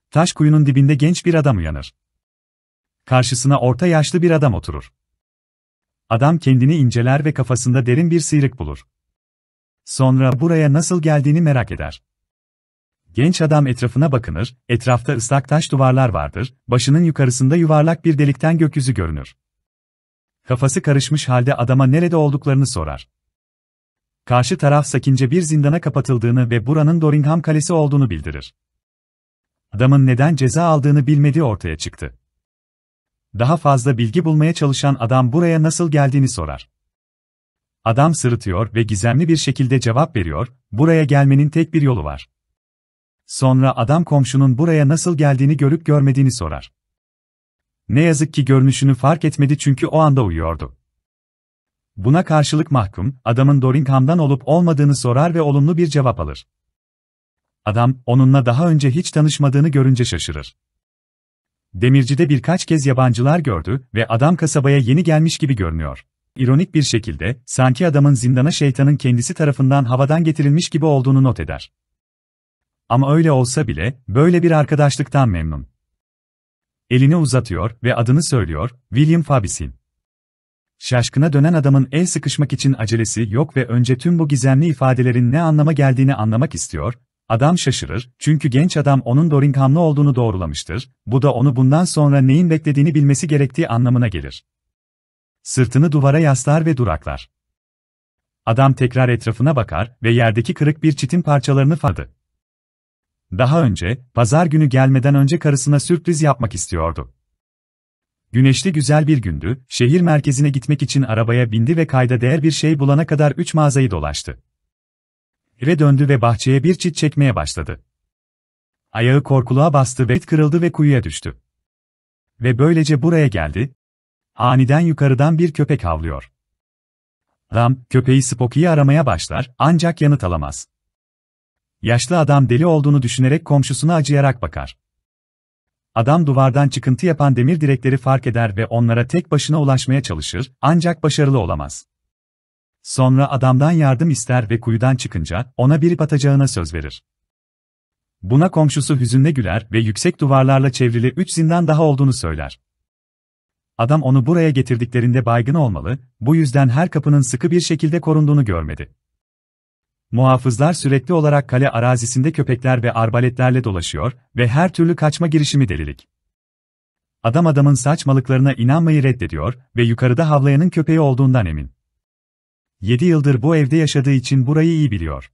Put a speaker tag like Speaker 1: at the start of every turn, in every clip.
Speaker 1: Taş kuyunun dibinde genç bir adam uyanır. Karşısına orta yaşlı bir adam oturur. Adam kendini inceler ve kafasında derin bir sıyrık bulur. Sonra buraya nasıl geldiğini merak eder. Genç adam etrafına bakınır, etrafta ıslak taş duvarlar vardır, başının yukarısında yuvarlak bir delikten gökyüzü görünür. Kafası karışmış halde adama nerede olduklarını sorar. Karşı taraf sakince bir zindana kapatıldığını ve buranın Doringham Kalesi olduğunu bildirir. Adamın neden ceza aldığını bilmediği ortaya çıktı. Daha fazla bilgi bulmaya çalışan adam buraya nasıl geldiğini sorar. Adam sırıtıyor ve gizemli bir şekilde cevap veriyor, buraya gelmenin tek bir yolu var. Sonra adam komşunun buraya nasıl geldiğini görüp görmediğini sorar. Ne yazık ki görünüşünü fark etmedi çünkü o anda uyuyordu. Buna karşılık mahkum, adamın Doringham'dan olup olmadığını sorar ve olumlu bir cevap alır. Adam, onunla daha önce hiç tanışmadığını görünce şaşırır. Demircide birkaç kez yabancılar gördü ve adam kasabaya yeni gelmiş gibi görünüyor. İronik bir şekilde, sanki adamın zindana şeytanın kendisi tarafından havadan getirilmiş gibi olduğunu not eder. Ama öyle olsa bile, böyle bir arkadaşlıktan memnun. Elini uzatıyor ve adını söylüyor, William Fabisin. Şaşkına dönen adamın el sıkışmak için acelesi yok ve önce tüm bu gizemli ifadelerin ne anlama geldiğini anlamak istiyor. Adam şaşırır, çünkü genç adam onun Doringham'lı olduğunu doğrulamıştır, bu da onu bundan sonra neyin beklediğini bilmesi gerektiği anlamına gelir. Sırtını duvara yaslar ve duraklar. Adam tekrar etrafına bakar ve yerdeki kırık bir çitin parçalarını fardı. Daha önce, pazar günü gelmeden önce karısına sürpriz yapmak istiyordu. Güneşli güzel bir gündü, şehir merkezine gitmek için arabaya bindi ve kayda değer bir şey bulana kadar 3 mağazayı dolaştı. Eve döndü ve bahçeye bir çit çekmeye başladı. Ayağı korkuluğa bastı ve kırıldı ve kuyuya düştü. Ve böylece buraya geldi. Aniden yukarıdan bir köpek havlıyor. Adam, köpeği Spooky'yi aramaya başlar, ancak yanıt alamaz. Yaşlı adam deli olduğunu düşünerek komşusuna acıyarak bakar. Adam duvardan çıkıntı yapan demir direkleri fark eder ve onlara tek başına ulaşmaya çalışır, ancak başarılı olamaz. Sonra adamdan yardım ister ve kuyudan çıkınca, ona bir ip atacağına söz verir. Buna komşusu hüzünle güler ve yüksek duvarlarla çevrili 3 zindan daha olduğunu söyler. Adam onu buraya getirdiklerinde baygın olmalı, bu yüzden her kapının sıkı bir şekilde korunduğunu görmedi. Muhafızlar sürekli olarak kale arazisinde köpekler ve arbaletlerle dolaşıyor ve her türlü kaçma girişimi delilik. Adamın saçmalıklarına inanmayı reddediyor ve yukarıda havlayanın köpeği olduğundan emin. 7 yıldır bu evde yaşadığı için burayı iyi biliyor.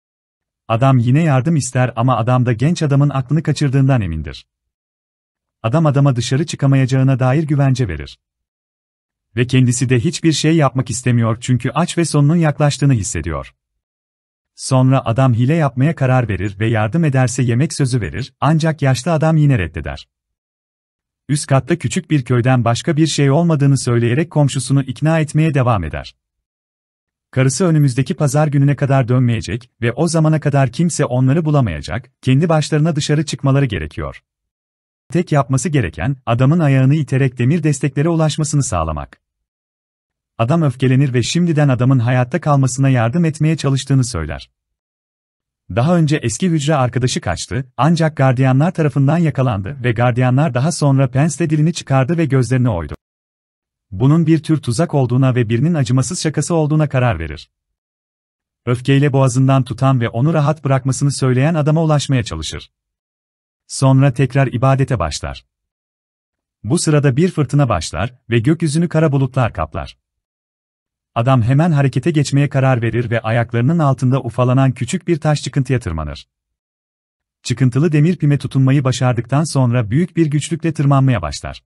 Speaker 1: Adam yine yardım ister ama adam da genç adamın aklını kaçırdığından emindir. Adam adama dışarı çıkamayacağına dair güvence verir. Ve kendisi de hiçbir şey yapmak istemiyor çünkü aç ve sonunun yaklaştığını hissediyor. Sonra adam hile yapmaya karar verir ve yardım ederse yemek sözü verir, ancak yaşlı adam yine reddeder. Üst katta küçük bir köyden başka bir şey olmadığını söyleyerek komşusunu ikna etmeye devam eder. Karısı önümüzdeki pazar gününe kadar dönmeyecek ve o zamana kadar kimse onları bulamayacak, kendi başlarına dışarı çıkmaları gerekiyor. Tek yapması gereken, adamın ayağını iterek demir desteklere ulaşmasını sağlamak. Adam öfkelenir ve şimdiden adamın hayatta kalmasına yardım etmeye çalıştığını söyler. Daha önce eski hücre arkadaşı kaçtı, ancak gardiyanlar tarafından yakalandı ve gardiyanlar daha sonra pensle dilini çıkardı ve gözlerini oydu. Bunun bir tür tuzak olduğuna ve birinin acımasız şakası olduğuna karar verir. Öfkeyle boğazından tutan ve onu rahat bırakmasını söyleyen adama ulaşmaya çalışır. Sonra tekrar ibadete başlar. Bu sırada bir fırtına başlar ve gökyüzünü kara bulutlar kaplar. Adam hemen harekete geçmeye karar verir ve ayaklarının altında ufalanan küçük bir taş çıkıntıya tırmanır. Çıkıntılı demir pime tutunmayı başardıktan sonra büyük bir güçlükle tırmanmaya başlar.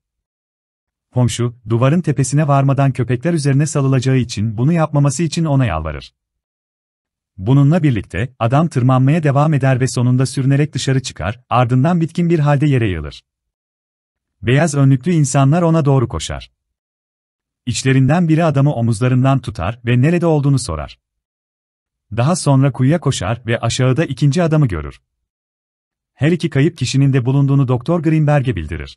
Speaker 1: Komşu, duvarın tepesine varmadan köpekler üzerine salılacağı için bunu yapmaması için ona yalvarır. Bununla birlikte, adam tırmanmaya devam eder ve sonunda sürünerek dışarı çıkar, ardından bitkin bir halde yere yığılır. Beyaz önlüklü insanlar ona doğru koşar. İçlerinden biri adamı omuzlarından tutar ve nerede olduğunu sorar. Daha sonra kuyuya koşar ve aşağıda ikinci adamı görür. Her iki kayıp kişinin de bulunduğunu Doktor Greenberg'e bildirir.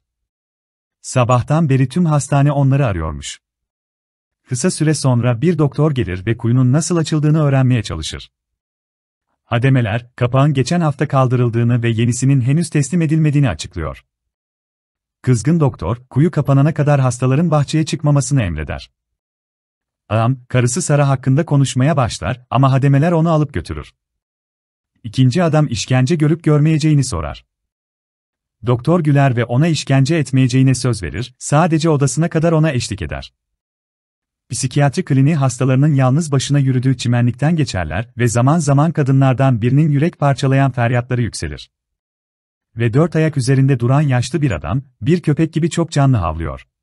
Speaker 1: Sabahtan beri tüm hastane onları arıyormuş. Kısa süre sonra bir doktor gelir ve kuyunun nasıl açıldığını öğrenmeye çalışır. Hademeler, kapağın geçen hafta kaldırıldığını ve yenisinin henüz teslim edilmediğini açıklıyor. Kızgın doktor, kuyu kapanana kadar hastaların bahçeye çıkmamasını emreder. Adam, karısı Sara hakkında konuşmaya başlar ama hademeler onu alıp götürür. İkinci adam işkence görüp görmeyeceğini sorar. Doktor güler ve ona işkence etmeyeceğine söz verir, sadece odasına kadar ona eşlik eder. Psikiyatri kliniği hastalarının yalnız başına yürüdüğü çimenlikten geçerler ve zaman zaman kadınlardan birinin yürek parçalayan feryatları yükselir. Ve dört ayak üzerinde duran yaşlı bir adam, bir köpek gibi çok canlı havlıyor.